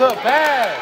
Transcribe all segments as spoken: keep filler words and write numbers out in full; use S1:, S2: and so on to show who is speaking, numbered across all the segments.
S1: Good pass.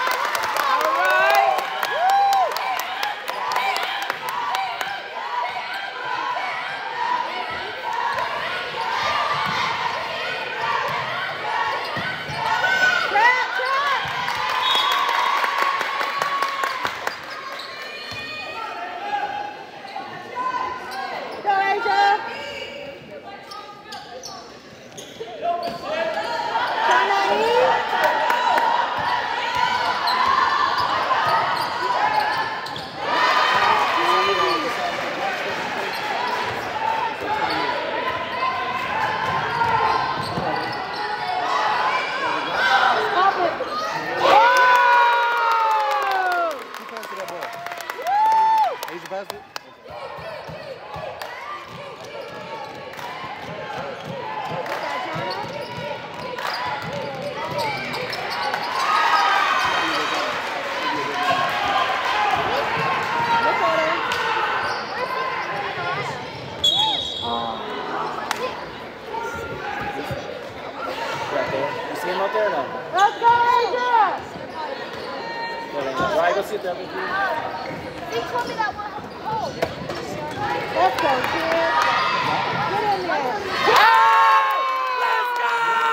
S2: Let's go, Asia!
S1: Right, go sit there.
S2: He told me that one was cold. Let's go, kid. Get in there.
S1: Let's go!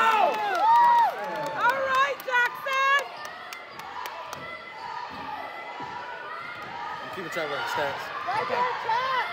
S2: All right, Jackson.
S1: Keep a track of the stats.
S2: Right there, Chad.